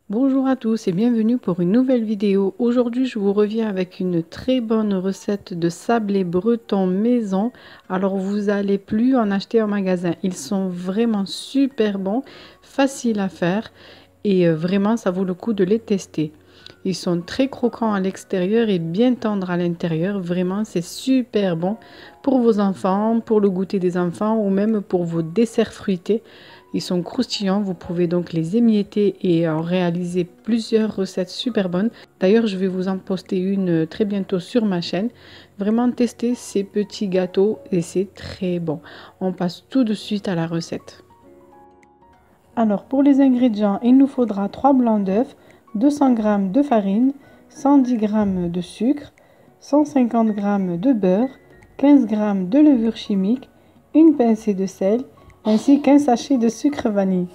Bonjour à tous et bienvenue pour une nouvelle vidéo. Aujourd'hui, je vous reviens avec une très bonne recette de sablé breton maison. Alors, vous n'allez plus en acheter en magasin. Ils sont vraiment super bons, faciles à faire et vraiment, ça vaut le coup de les tester. Ils sont très croquants à l'extérieur et bien tendres à l'intérieur. Vraiment, c'est super bon pour vos enfants, pour le goûter des enfants ou même pour vos desserts fruités. Ils sont croustillants, vous pouvez donc les émietter et en réaliser plusieurs recettes super bonnes. D'ailleurs, je vais vous en poster une très bientôt sur ma chaîne. Vraiment tester ces petits gâteaux et c'est très bon. On passe tout de suite à la recette. Alors pour les ingrédients, il nous faudra 3 blancs d'œufs, 200 g de farine, 110 g de sucre, 150 g de beurre, 15 g de levure chimique, une pincée de sel ainsi qu'un sachet de sucre vanille.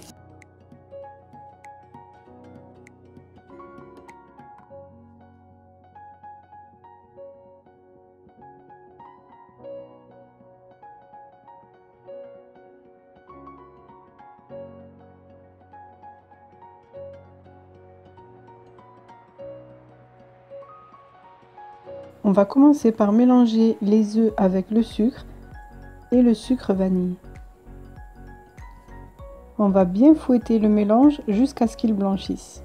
On va commencer par mélanger les œufs avec le sucre et le sucre vanille. On va bien fouetter le mélange jusqu'à ce qu'il blanchisse.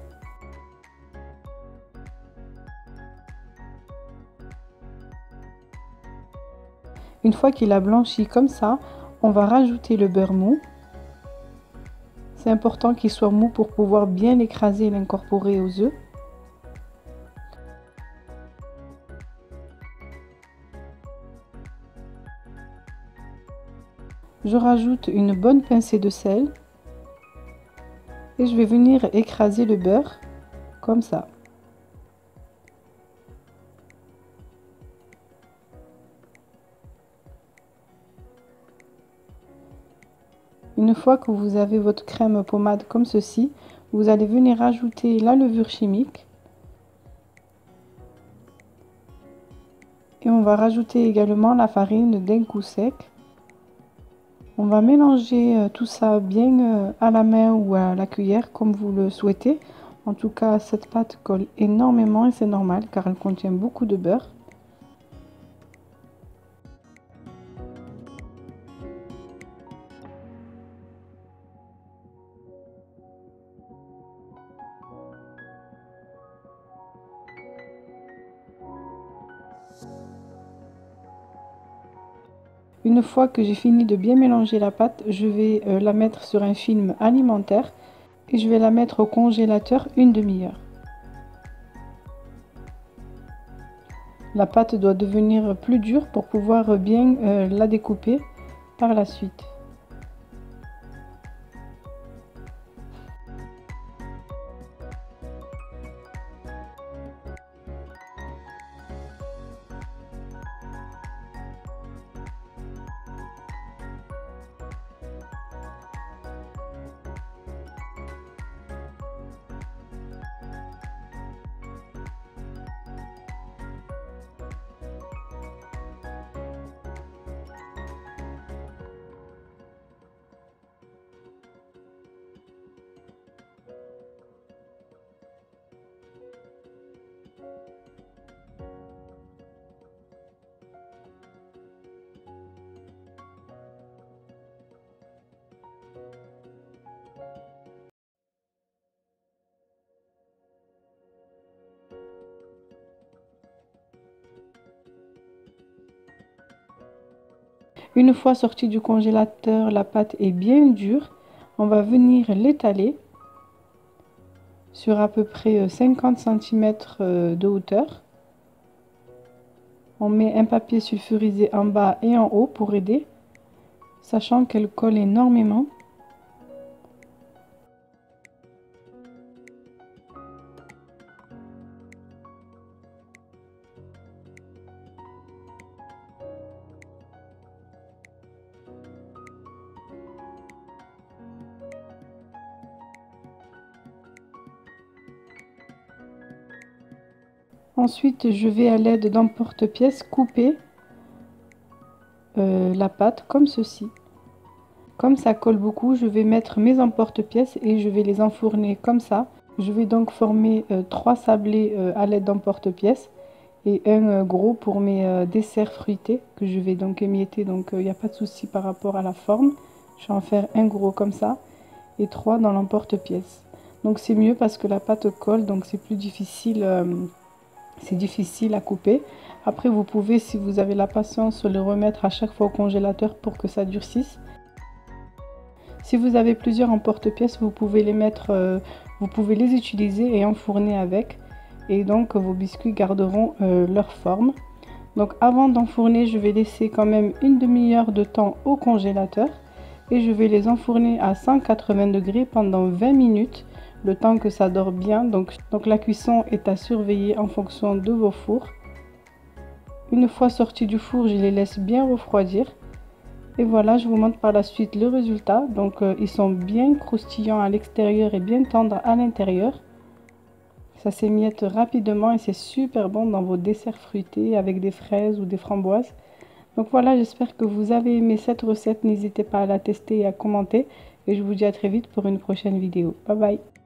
Une fois qu'il a blanchi comme ça, on va rajouter le beurre mou. C'est important qu'il soit mou pour pouvoir bien l'écraser et l'incorporer aux œufs. Je rajoute une bonne pincée de sel et je vais venir écraser le beurre comme ça. Une fois que vous avez votre crème pommade comme ceci, vous allez venir ajouter la levure chimique et on va rajouter également la farine d'un coup sec. On va mélanger tout ça bien à la main ou à la cuillère comme vous le souhaitez. En tout cas, cette pâte colle énormément et c'est normal car elle contient beaucoup de beurre. Une fois que j'ai fini de bien mélanger la pâte, je vais la mettre sur un film alimentaire et je vais la mettre au congélateur une demi-heure. La pâte doit devenir plus dure pour pouvoir bien la découper par la suite. Une fois sortie du congélateur, la pâte est bien dure. On va venir l'étaler sur à peu près 50 cm de hauteur. On met un papier sulfurisé en bas et en haut pour aider, sachant qu'elle colle énormément. Ensuite, je vais à l'aide d'emporte-pièce couper la pâte comme ceci. Comme ça colle beaucoup, je vais mettre mes emporte-pièces et je vais les enfourner comme ça Je vais donc former 3 sablés à l'aide d'un porte-pièce et un gros pour mes desserts fruités que je vais donc émietter. Donc il n'y a pas de souci par rapport à la forme. Je vais en faire un gros comme ça et 3 dans l'emporte-pièce. Donc c'est mieux parce que la pâte colle, donc c'est plus difficile, c'est difficile à couper. Après vous pouvez, si vous avez la patience, le remettre à chaque fois au congélateur pour que ça durcisse. Si vous avez plusieurs emporte-pièces, vous pouvez les mettre, vous pouvez les utiliser et enfourner avec. Et donc vos biscuits garderont leur forme. Donc avant d'enfourner, je vais laisser quand même une demi-heure de temps au congélateur. Et je vais les enfourner à 180 degrés pendant 20 minutes, le temps que ça dort bien. Donc la cuisson est à surveiller en fonction de vos fours. Une fois sortis du four, je les laisse bien refroidir. Et voilà, je vous montre par la suite le résultat. Donc ils sont bien croustillants à l'extérieur et bien tendres à l'intérieur. Ça s'émiette rapidement et c'est super bon dans vos desserts fruités avec des fraises ou des framboises. Donc voilà, j'espère que vous avez aimé cette recette. N'hésitez pas à la tester et à commenter. Et je vous dis à très vite pour une prochaine vidéo. Bye bye!